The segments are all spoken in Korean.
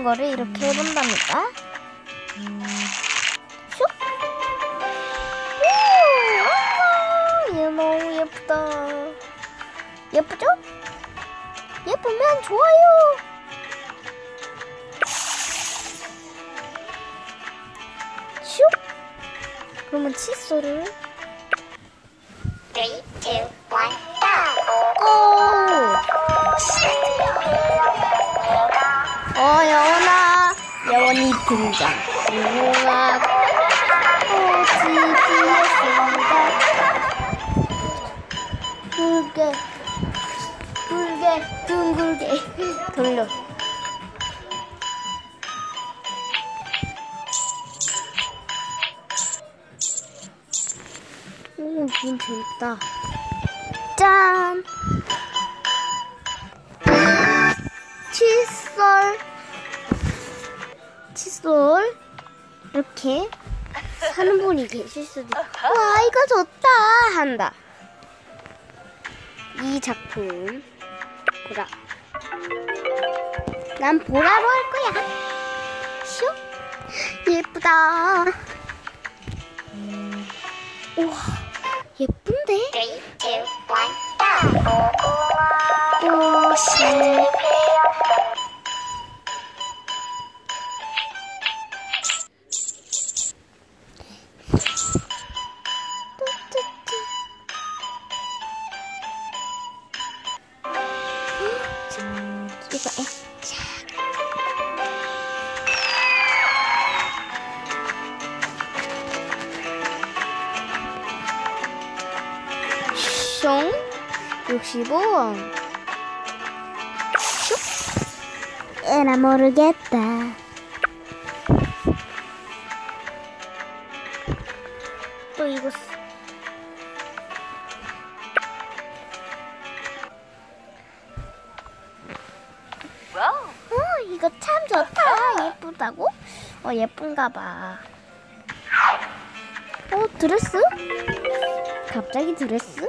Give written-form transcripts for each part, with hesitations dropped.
거를 이렇게 해본답니다. 슉! 오! 얘 너무 예쁘다. 예쁘죠? 예쁘면 좋아요. 슉! 그러면 칫솔을 3, 2, 1, 고! 여원아, 여원이 등장. 무궁화 꽃이 피었습니다. 붉게, 붉게, 둥글게 돌려. 오, 게임 재밌다. 짠! 칫솔 이렇게 사는 분이 계실 수도 있고, 와 이거 좋다 한다. 이 작품 보라. 난 보라로 할 거야. 슉. 예쁘다. 우와 예쁜데? 3, 2, 1, 꽃이 이거 숑 65원. 슉. 에라 모르겠다. 또 이거 이거 참 좋다. 예쁘다고? 예쁜가 봐. 드레스? 갑자기 드레스?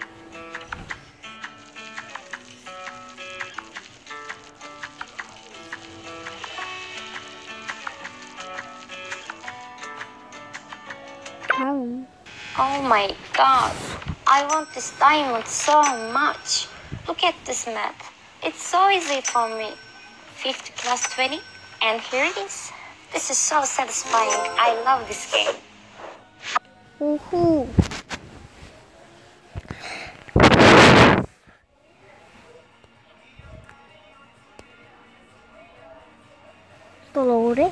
다음. Oh my god, I want this diamond so much. Look at this map. It's so easy for me. 50 plus 20, and here it is. This is so satisfying. I love this game. 오호. 또 넣으래?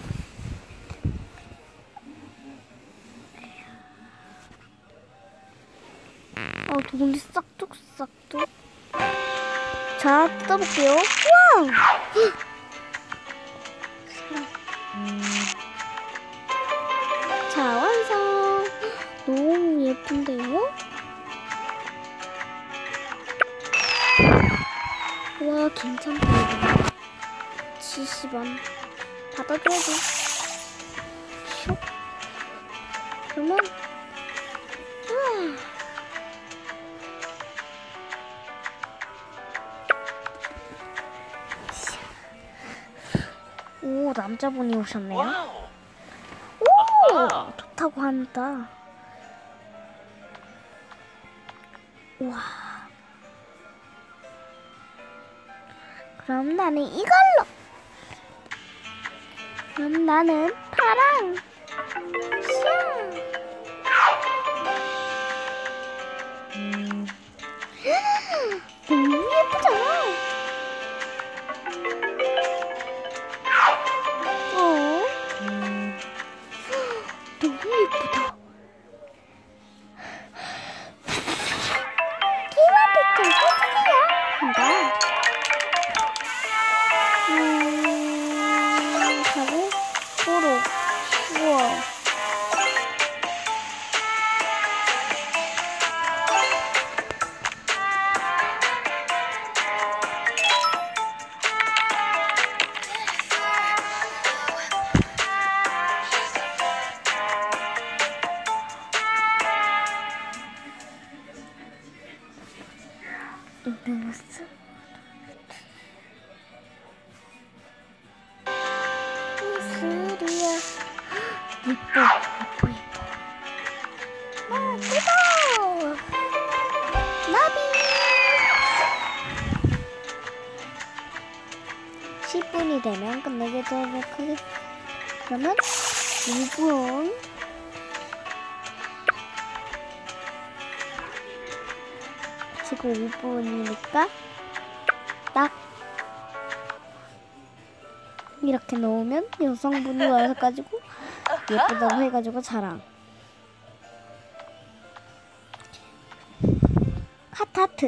돈이 싹둑싹둑. 자, 뜯어볼게요. 와우! 자, 완성! 너무 예쁜데요? 와, 괜찮다, 이거. 70원. 받아줘야지. 슉. 그러면, 우와. 오, 남자분이 오셨네요. 오, 좋다고 한다. 우와. 그럼 나는 이걸로. 그럼 나는 파랑. 너무 예쁘잖아. 너무 예쁘다. 키와피트 해주세요 한다. 하고 뽀로. 우와. 되면 끝내게 되도록 하겠습니다. 그러면 5분 지금 5분이니까 딱 이렇게 넣으면 여성분이 와서 가지고 예쁘다고 해가지고 자랑. 하트.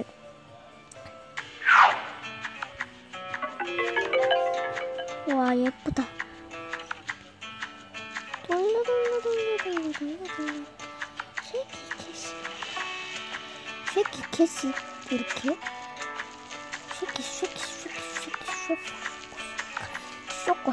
와 예쁘다. 돌려. 쉐키 캐시 이렇게. 쉐키. 쇼코.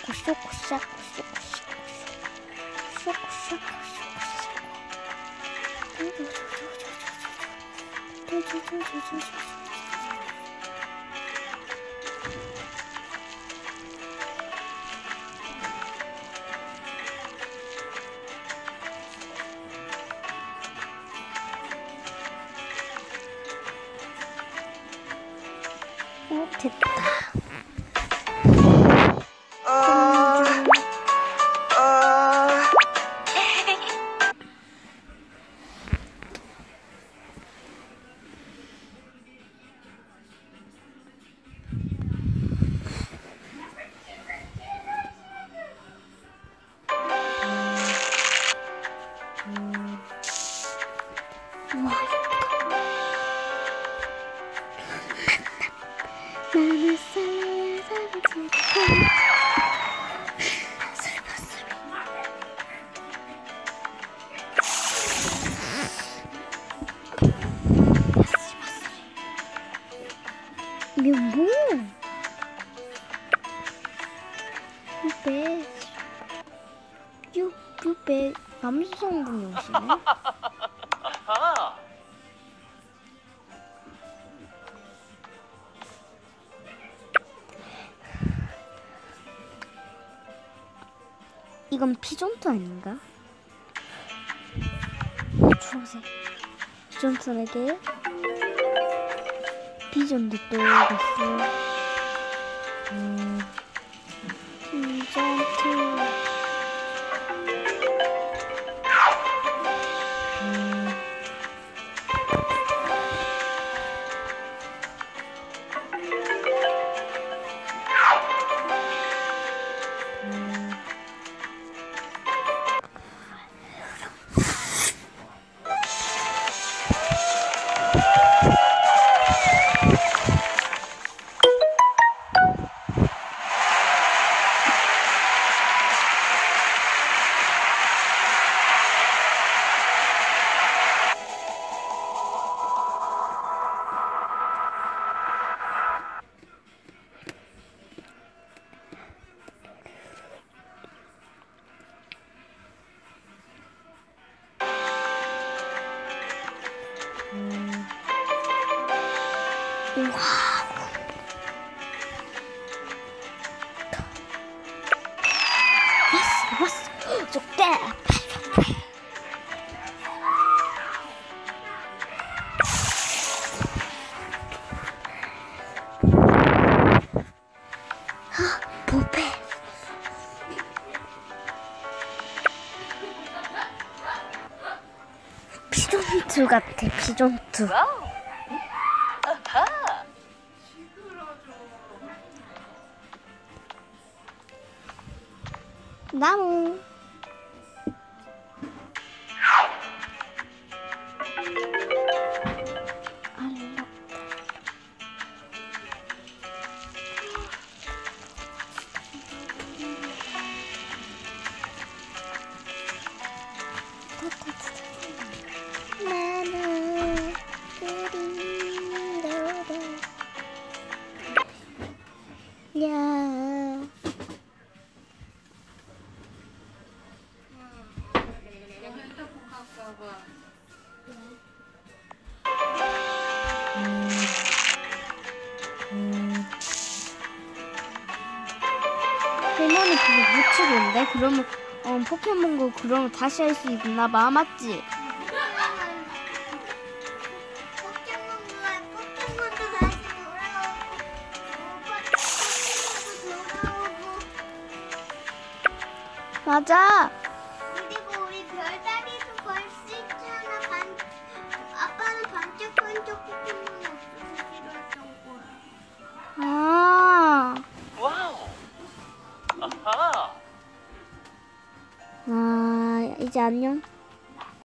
됐다. 나는 살아야 살지. 이게 뭐? 뷰베 남성분이 오시네. 이건 피존트 아닌가? 주황색 피존트에게 피존도 또 있어. 피존트. 왔어. 족대. 보배. 피존트 같아. 피존트. 나무. 나는 그리워라. 야. 할머니 그거 못 치고 있는데? 그러면 포켓몬고 그러면 다시 할 수 있나 봐. 맞지? 포켓몬도 다시 돌아오고 맞아. 그리고 우리 별다리도 볼 수 있잖아. 아빠는 반짝반짝 포켓몬이 없어서 싫어했던 거야. 아. 와우. 아하. 아, 이제 안녕.